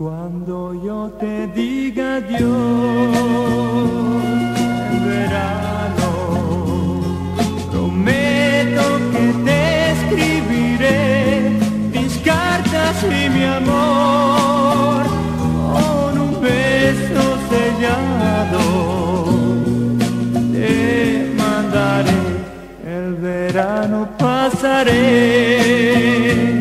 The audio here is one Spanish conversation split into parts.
Cuando yo te diga adiós en verano, prometo que te escribiré mis cartas y mi amor con un beso sellado. Te mandaré, el verano pasaré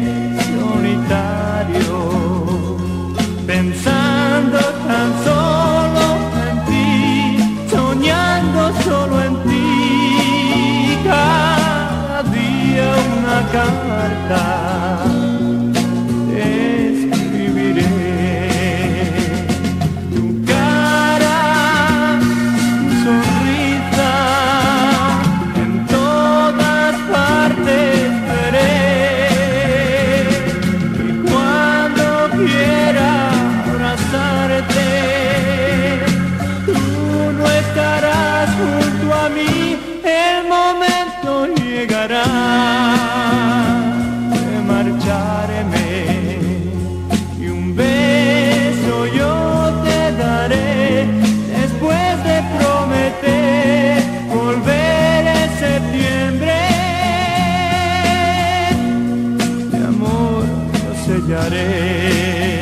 pensando tan solo en ti, soñando solo en ti, cada día una carta te escribiré. Tu cara, tu sonrisa, en todas partes veré, y cuando quiera tú no estarás junto a mí, el momento llegará de marcharme y un beso yo te daré después de prometer volver en septiembre. Mi amor, yo sellaré.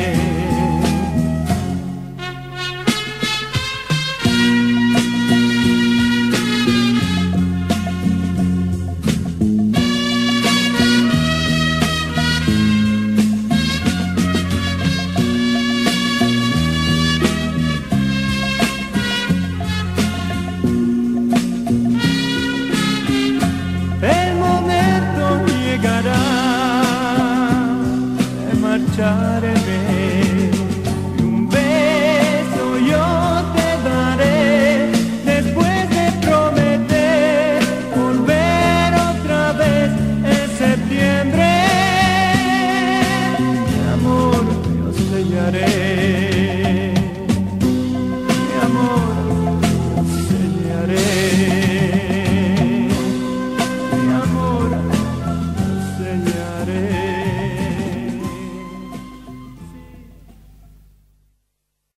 Marcharme